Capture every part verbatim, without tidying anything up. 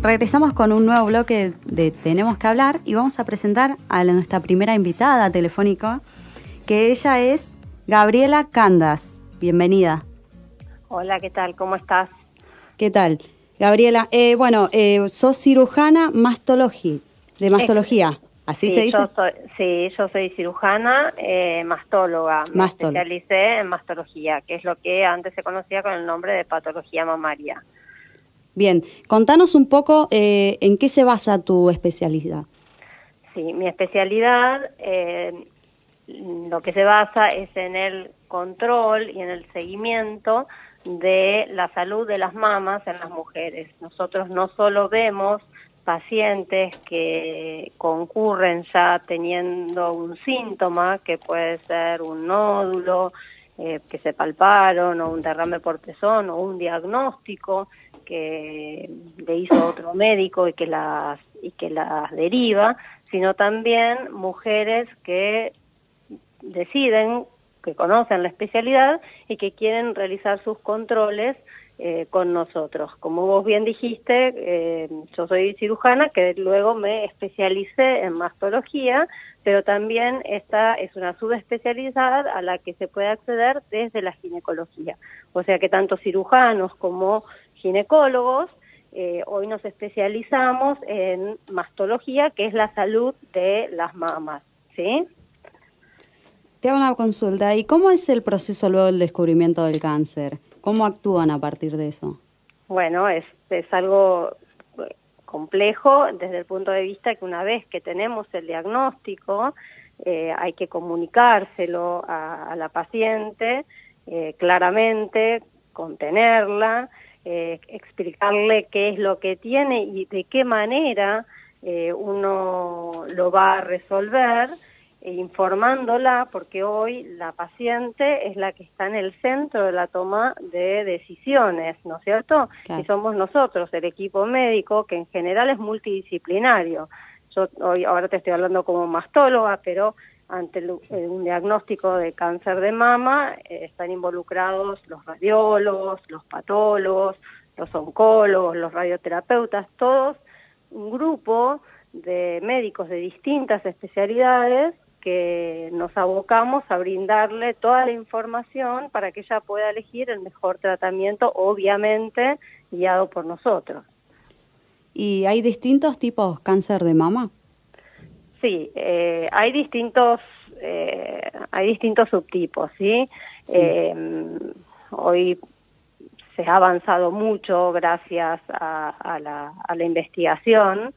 regresamos con un nuevo bloque de Tenemos que hablar y vamos a presentar a la- nuestra primera invitada telefónica, que ella es Gabriela Candas. Bienvenida. Hola, ¿qué tal? ¿Cómo estás? ¿Qué tal? Gabriela, eh, bueno, eh, sos cirujana mastologi- de mastología, ¿así Sí, se dice? yo soy, sí, yo soy cirujana, eh, mastóloga. Me Mastóloga. especialicé en mastología, que es lo que antes se conocía con el nombre de patología mamaria. Bien, contanos un poco eh, en qué se basa tu especialidad. Sí, mi especialidad, eh, lo que se basa es en el control y en el seguimiento de la salud de las mamas en las mujeres. Nosotros no solo vemos pacientes que concurren ya teniendo un síntoma, que puede ser un nódulo eh, que se palparon, o un derrame por pezón, o un diagnóstico que le hizo otro médico y que las y que las deriva, sino también mujeres que deciden, que conocen la especialidad y que quieren realizar sus controles eh, con nosotros. Como vos bien dijiste, eh, yo soy cirujana, que luego me especialicé en mastología, pero también esta es una subespecialidad a la que se puede acceder desde la ginecología. O sea que tanto cirujanos como ginecólogos, eh, hoy nos especializamos en mastología, que es la salud de las mamas, ¿sí? Te hago una consulta. ¿Y cómo es el proceso luego del descubrimiento del cáncer? ¿Cómo actúan a partir de eso? Bueno, es, es algo complejo desde el punto de vista que una vez que tenemos el diagnóstico, eh, hay que comunicárselo a, a la paciente eh, claramente, contenerla, eh, explicarle qué es lo que tiene y de qué manera eh, uno lo va a resolver, informándola, porque hoy la paciente es la que está en el centro de la toma de decisiones, ¿no es cierto? Claro. Y somos nosotros, el equipo médico, que en general es multidisciplinario. Yo hoy ahora te estoy hablando como mastóloga, pero ante el, eh, un diagnóstico de cáncer de mama eh, están involucrados los radiólogos, los patólogos, los oncólogos, los radioterapeutas, todos un grupo de médicos de distintas especialidades que nos abocamos a brindarle toda la información para que ella pueda elegir el mejor tratamiento, obviamente guiado por nosotros. ¿Y hay distintos tipos de cáncer de mama? Sí, eh, hay distintos eh, hay distintos subtipos, ¿sí? Sí. Eh, hoy se ha avanzado mucho gracias a, a, la, a la investigación,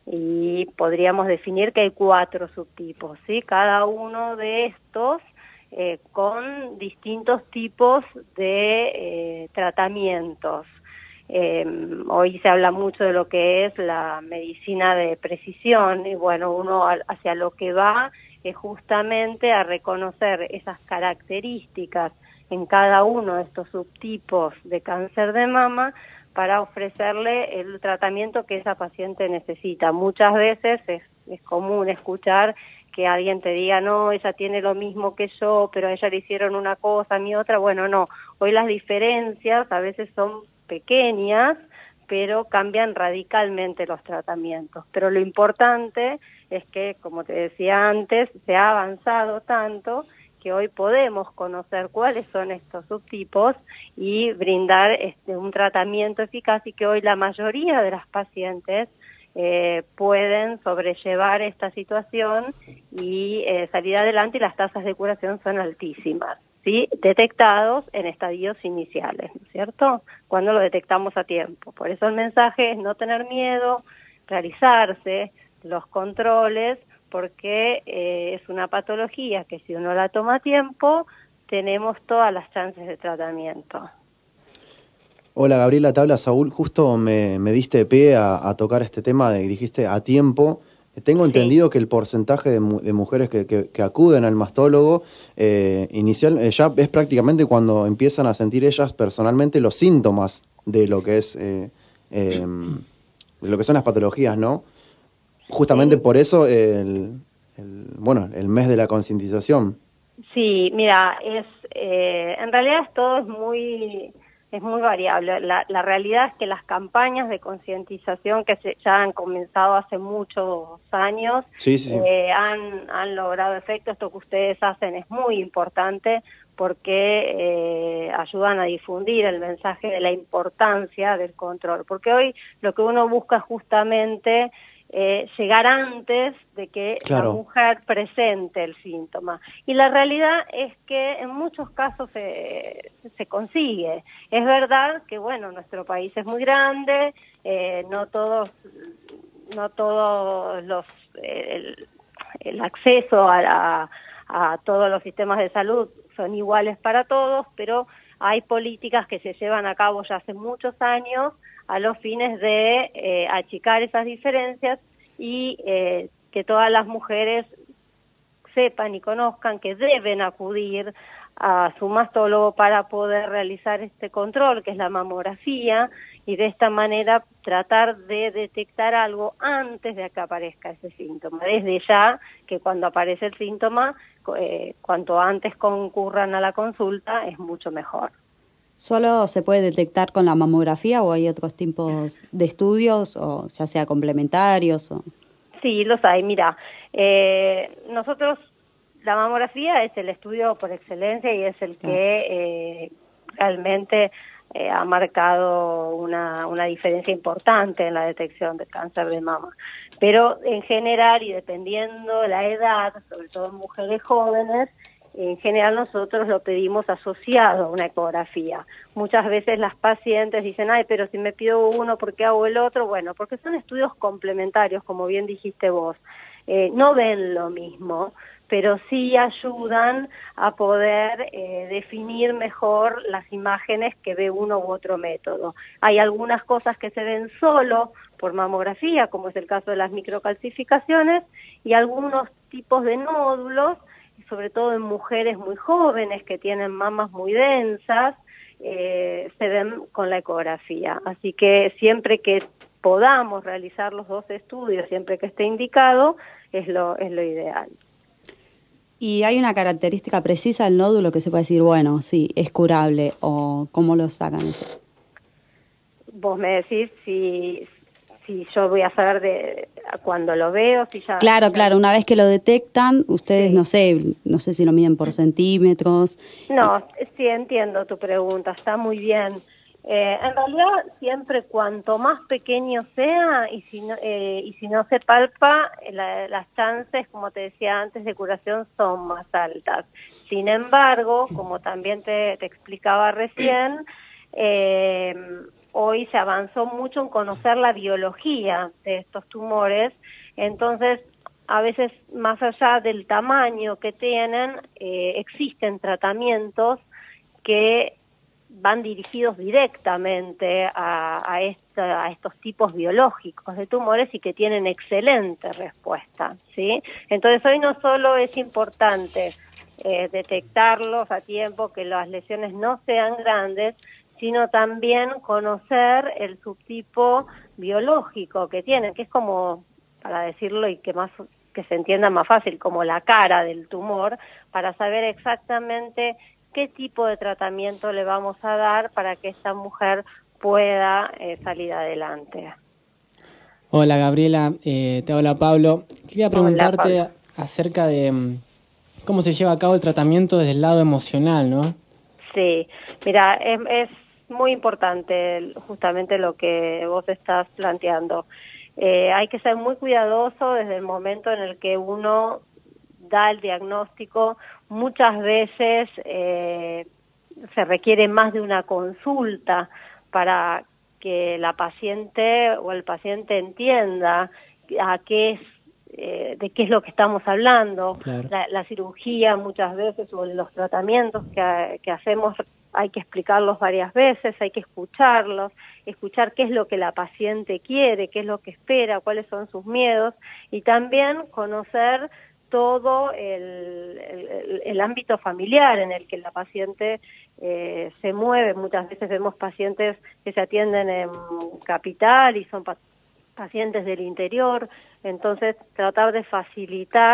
y podríamos definir que hay cuatro subtipos, ¿sí? Cada uno de estos eh, con distintos tipos de eh, tratamientos. Eh, hoy se habla mucho de lo que es la medicina de precisión, y bueno, uno hacia lo que va es justamente a reconocer esas características en cada uno de estos subtipos de cáncer de mama para ofrecerle el tratamiento que esa paciente necesita. Muchas veces es, es común escuchar que alguien te diga, no, ella tiene lo mismo que yo, pero a ella le hicieron una cosa, a mí otra. Bueno, no, hoy las diferencias a veces son pequeñas, pero cambian radicalmente los tratamientos. Pero lo importante es que, como te decía antes, se ha avanzado tanto que hoy podemos conocer cuáles son estos subtipos y brindar este, un tratamiento eficaz, y que hoy la mayoría de las pacientes eh, pueden sobrellevar esta situación y eh, salir adelante, y las tasas de curación son altísimas, ¿sí? Detectados en estadios iniciales, ¿no es cierto? Cuando lo detectamos a tiempo. Por eso el mensaje es no tener miedo, realizarse los controles, porque eh, es una patología que si uno la toma a tiempo, tenemos todas las chances de tratamiento. Hola Gabriela, te habla Saúl. Justo me, me diste pie a, a tocar este tema de que dijiste a tiempo. Tengo Sí. entendido que el porcentaje de, mu de mujeres que, que, que acuden al mastólogo eh, inicial eh, ya es prácticamente cuando empiezan a sentir ellas personalmente los síntomas de lo que es eh, eh, de lo que son las patologías, ¿no? Justamente Sí. por eso el, el bueno el mes de la concientización. Sí, mira, es eh, en realidad todo es muy es muy variable. La, la realidad es que las campañas de concientización que se, ya han comenzado hace muchos años sí, sí, sí. Eh, han, han logrado efecto. Esto que ustedes hacen es muy importante porque eh, ayudan a difundir el mensaje de la importancia del control. Porque hoy lo que uno busca es justamente eh, llegar antes de que Claro. la mujer presente el síntoma. Y la realidad es que en muchos casos se, se consigue. Es verdad que, bueno, nuestro país es muy grande, eh, no todos, no todos los, eh, el, el acceso a, la, a todos los sistemas de salud son iguales para todos, pero hay políticas que se llevan a cabo ya hace muchos años a los fines de eh, achicar esas diferencias y eh, que todas las mujeres sepan y conozcan que deben acudir a su mastólogo para poder realizar este control, que es la mamografía, y de esta manera tratar de detectar algo antes de que aparezca ese síntoma. Desde ya, que cuando aparece el síntoma, eh, cuanto antes concurran a la consulta, es mucho mejor. ¿Solo se puede detectar con la mamografía o hay otros tipos de estudios, o ya sea complementarios? O... Sí, los hay. Mira, eh, nosotros, la mamografía es el estudio por excelencia y es el que eh, realmente eh, ha marcado una, una diferencia importante en la detección del cáncer de mama. Pero en general, y dependiendo de la edad, sobre todo en mujeres jóvenes, en general nosotros lo pedimos asociado a una ecografía. Muchas veces las pacientes dicen, ay, pero si me pido uno, ¿por qué hago el otro? Bueno, porque son estudios complementarios, como bien dijiste vos. Eh, no ven lo mismo, pero sí ayudan a poder eh, definir mejor las imágenes que ve uno u otro método. Hay algunas cosas que se ven solo por mamografía, como es el caso de las microcalcificaciones, y algunos tipos de nódulos, sobre todo en mujeres muy jóvenes que tienen mamas muy densas, eh, se ven con la ecografía. Así que siempre que podamos realizar los dos estudios, siempre que esté indicado, es lo, es lo ideal. ¿Y hay una característica precisa del nódulo que se puede decir, bueno, sí, es curable, o cómo lo sacan eso? Vos me decís si, si yo voy a saber de cuando lo veo, si ya... Claro, claro, una vez que lo detectan, ustedes, Sí. no sé, no sé si lo miden por centímetros. No, sí entiendo tu pregunta, está muy bien. Eh, en realidad, siempre cuanto más pequeño sea y si no, eh, y si no se palpa, la, las chances, como te decía antes, de curación son más altas. Sin embargo, como también te, te explicaba recién, eh, hoy se avanzó mucho en conocer la biología de estos tumores, entonces a veces más allá del tamaño que tienen, eh, existen tratamientos que van dirigidos directamente a, a, esta, a estos tipos biológicos de tumores y que tienen excelente respuesta, ¿sí? Entonces hoy no solo es importante eh, detectarlos a tiempo, que las lesiones no sean grandes, sino también conocer el subtipo biológico que tienen, que es como, para decirlo y que más que se entienda más fácil, como la cara del tumor, para saber exactamente qué tipo de tratamiento le vamos a dar para que esta mujer pueda eh, salir adelante. Hola Gabriela, eh, te habla Pablo. Quería preguntarte Hola, Pablo. acerca de um, cómo se lleva a cabo el tratamiento desde el lado emocional, ¿no? Sí, mira, es, es muy importante justamente lo que vos estás planteando. Eh, hay que ser muy cuidadoso desde el momento en el que uno da el diagnóstico. Muchas veces eh, se requiere más de una consulta para que la paciente o el paciente entienda a qué es, eh, de qué es lo que estamos hablando. Claro. La, la cirugía muchas veces o los tratamientos que, que hacemos hay que explicarlos varias veces, hay que escucharlos, escuchar qué es lo que la paciente quiere, qué es lo que espera, cuáles son sus miedos, y también conocer todo el, el, el ámbito familiar en el que la paciente eh, se mueve. Muchas veces vemos pacientes que se atienden en capital y son pa pacientes del interior, entonces tratar de facilitar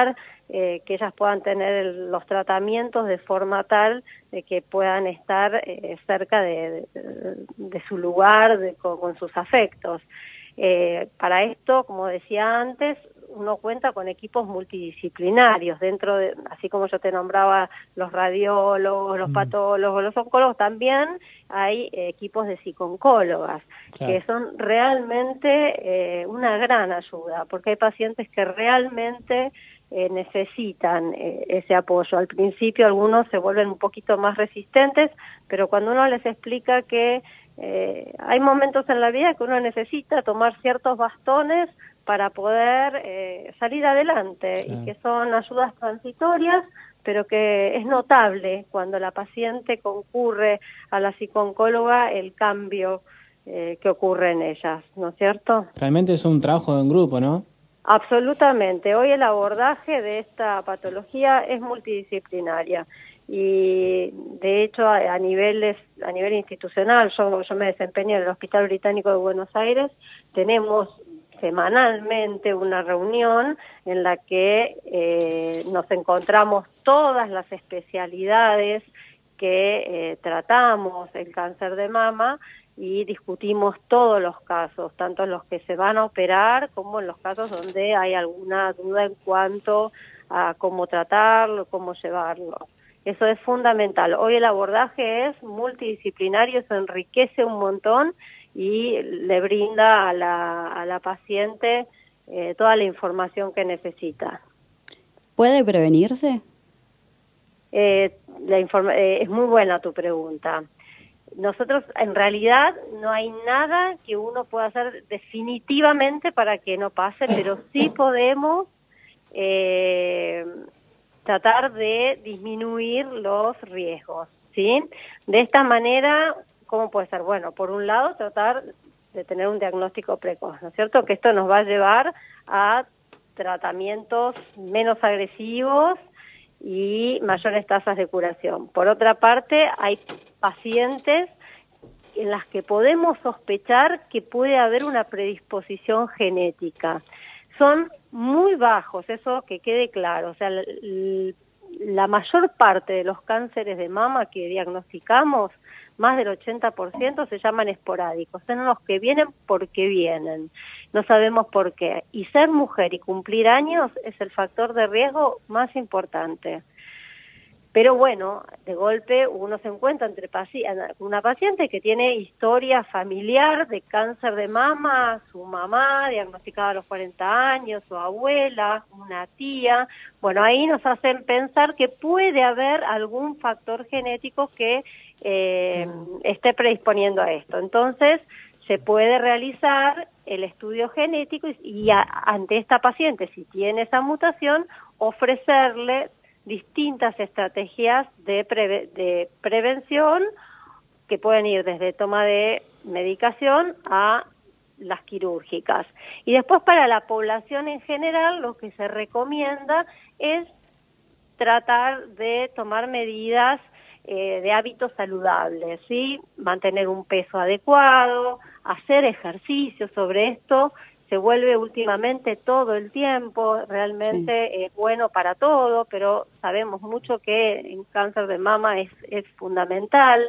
eh, que ellas puedan tener el, los tratamientos de forma tal de que puedan estar eh, cerca de, de, de su lugar, de, con, con sus afectos. Eh, para esto, como decía antes, uno cuenta con equipos multidisciplinarios dentro de, así como yo te nombraba los radiólogos, los patólogos, los oncólogos, también hay eh, equipos de psicooncólogas, claro, que son realmente eh, una gran ayuda, porque hay pacientes que realmente eh, necesitan eh, ese apoyo. Al principio algunos se vuelven un poquito más resistentes, pero cuando uno les explica que eh, hay momentos en la vida que uno necesita tomar ciertos bastones para poder eh, salir adelante, claro, y que son ayudas transitorias, pero que es notable cuando la paciente concurre a la psicooncóloga el cambio eh, que ocurre en ellas, ¿no es cierto? Realmente es un trabajo en grupo, ¿no? Absolutamente. Hoy el abordaje de esta patología es multidisciplinaria y de hecho a, a niveles a nivel institucional, yo, yo me desempeño en el Hospital Británico de Buenos Aires, tenemos semanalmente una reunión en la que eh, nos encontramos todas las especialidades que eh, tratamos el cáncer de mama y discutimos todos los casos, tanto los que se van a operar como en los casos donde hay alguna duda en cuanto a cómo tratarlo, cómo llevarlo. Eso es fundamental. Hoy el abordaje es multidisciplinario, eso enriquece un montón y le brinda a la, a la paciente eh, toda la información que necesita. ¿Puede prevenirse? Eh, la informa eh, es muy buena tu pregunta. Nosotros, en realidad, no hay nada que uno pueda hacer definitivamente para que no pase, pero sí podemos eh, tratar de disminuir los riesgos, ¿sí? De esta manera, ¿cómo puede ser? Bueno, por un lado, tratar de tener un diagnóstico precoz, ¿no es cierto? Que esto nos va a llevar a tratamientos menos agresivos y mayores tasas de curación. Por otra parte, hay pacientes en las que podemos sospechar que puede haber una predisposición genética. Son muy bajos, eso que quede claro. O sea, la, la mayor parte de los cánceres de mama que diagnosticamos, más del ochenta por ciento, se llaman esporádicos. Son los que vienen porque vienen. No sabemos por qué. Y ser mujer y cumplir años es el factor de riesgo más importante. Pero bueno, de golpe uno se encuentra entre paci una paciente que tiene historia familiar de cáncer de mama, su mamá diagnosticada a los cuarenta años, su abuela, una tía. Bueno, ahí nos hacen pensar que puede haber algún factor genético que eh, esté predisponiendo a esto. Entonces, se puede realizar el estudio genético y, y a, ante esta paciente, si tiene esa mutación, ofrecerle distintas estrategias de, preve de prevención que pueden ir desde toma de medicación a las quirúrgicas. Y después para la población en general lo que se recomienda es tratar de tomar medidas eh, de hábitos saludables, ¿sí? Mantener un peso adecuado, hacer ejercicio. Sobre esto se vuelve últimamente todo el tiempo, realmente sí, es bueno para todo, pero sabemos mucho que en cáncer de mama es, es fundamental.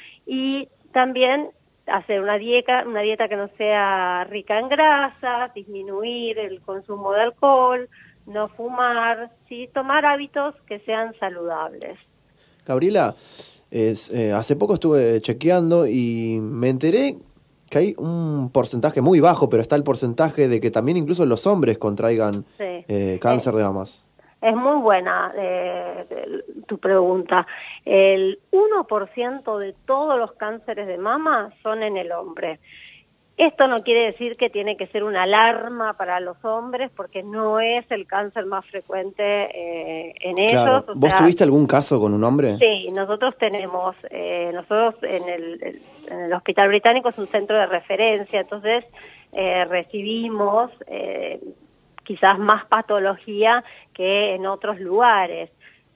Y también hacer una dieta, una dieta que no sea rica en grasas, disminuir el consumo de alcohol, no fumar, sí, tomar hábitos que sean saludables. Gabriela, es, eh, hace poco estuve chequeando y me enteré que hay un porcentaje muy bajo, pero está el porcentaje de que también incluso los hombres contraigan sí. eh, cáncer es, de mamas. Es muy buena eh, tu pregunta. El uno por ciento de todos los cánceres de mama son en el hombre. Esto no quiere decir que tiene que ser una alarma para los hombres, porque no es el cáncer más frecuente eh, en claro. ellos. O ¿Vos sea, tuviste algún caso con un hombre? Sí, nosotros tenemos, eh, nosotros en el, en el Hospital Británico es un centro de referencia, entonces eh, recibimos eh, quizás más patología que en otros lugares,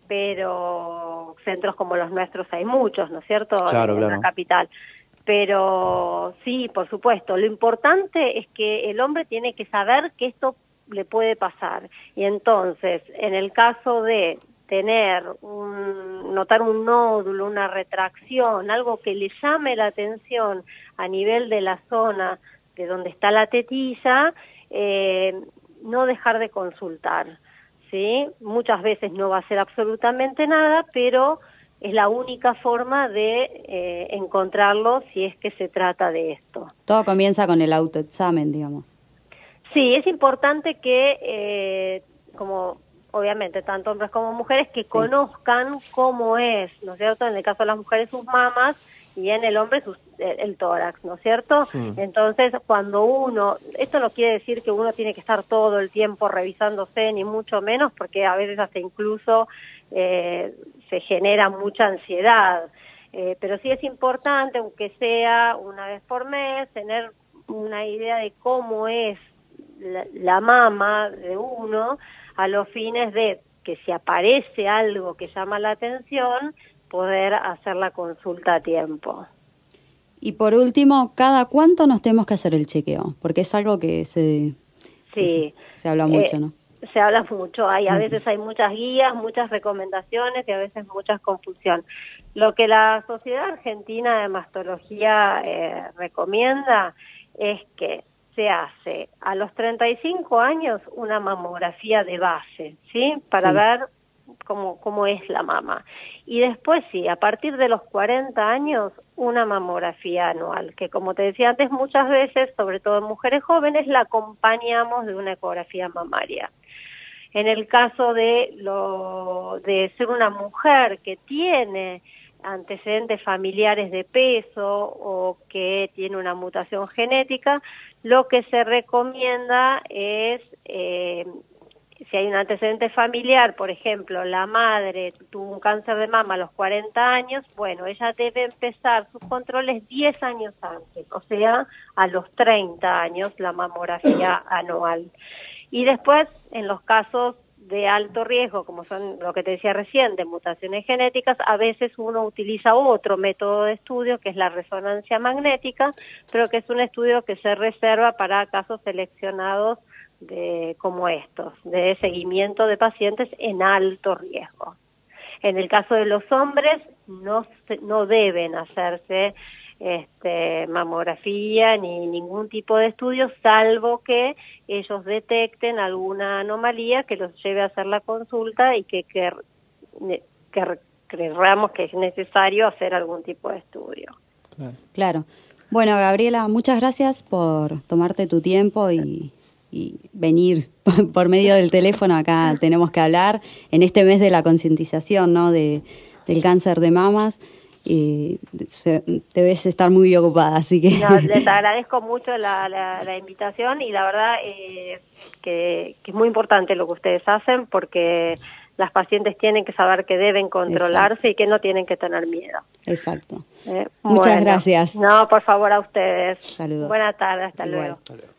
pero centros como los nuestros hay muchos, ¿no es cierto? Claro, en claro. la capital. Pero sí, por supuesto, lo importante es que el hombre tiene que saber que esto le puede pasar. Y entonces, en el caso de tener, un, notar un nódulo, una retracción, algo que le llame la atención a nivel de la zona de donde está la tetilla, eh, no dejar de consultar, ¿sí? Muchas veces no va a ser absolutamente nada, pero es la única forma de eh, encontrarlo si es que se trata de esto. Todo comienza con el autoexamen, digamos. Sí, es importante que, eh, como obviamente tanto hombres como mujeres, que sí. conozcan cómo es, ¿no es cierto? En el caso de las mujeres sus mamas y en el hombre sus, el, el tórax, ¿no es cierto? Sí. Entonces, cuando uno, esto no quiere decir que uno tiene que estar todo el tiempo revisándose, ni mucho menos, porque a veces hasta incluso eh, se genera mucha ansiedad, eh, pero sí es importante, aunque sea una vez por mes, tener una idea de cómo es la, la mama de uno, a los fines de que si aparece algo que llama la atención, poder hacer la consulta a tiempo. Y por último, ¿cada cuánto nos tenemos que hacer el chequeo? Porque es algo que se, sí. que se, se habla mucho, eh, ¿no? Se habla mucho, hay a veces hay muchas guías, muchas recomendaciones y a veces mucha confusión. Lo que la Sociedad Argentina de Mastología eh, recomienda es que se hace a los treinta y cinco años una mamografía de base, ¿sí? Para sí. ver cómo, cómo es la mama. Y después sí, a partir de los cuarenta años, una mamografía anual, que como te decía antes, muchas veces, sobre todo en mujeres jóvenes, la acompañamos de una ecografía mamaria. En el caso de, lo, de ser una mujer que tiene antecedentes familiares de peso o que tiene una mutación genética, lo que se recomienda es, eh, si hay un antecedente familiar, por ejemplo, la madre tuvo un cáncer de mama a los cuarenta años, bueno, ella debe empezar sus controles diez años antes, o sea, a los treinta años la mamografía anual. Y después, en los casos de alto riesgo, como son lo que te decía recién, de mutaciones genéticas, a veces uno utiliza otro método de estudio, que es la resonancia magnética, pero que es un estudio que se reserva para casos seleccionados de como estos, de seguimiento de pacientes en alto riesgo. En el caso de los hombres, no, no deben hacerse este, mamografía ni ningún tipo de estudio, salvo que ellos detecten alguna anomalía que los lleve a hacer la consulta y que, que, que creamos que es necesario hacer algún tipo de estudio. Claro. Claro. Bueno, Gabriela, muchas gracias por tomarte tu tiempo y, y venir por medio del teléfono. Acá tenemos que hablar en este mes de la concientización, ¿no? de, del cáncer de mamas. Y se, debes estar muy ocupada, así que... No, les agradezco mucho la, la, la invitación y la verdad eh, que, que es muy importante lo que ustedes hacen porque las pacientes tienen que saber que deben controlarse. Exacto. Y que no tienen que tener miedo. Exacto. Eh, Muchas bueno, gracias. No, por favor, a ustedes. Saludos. Buenas tardes, hasta Igual. luego. Hasta luego.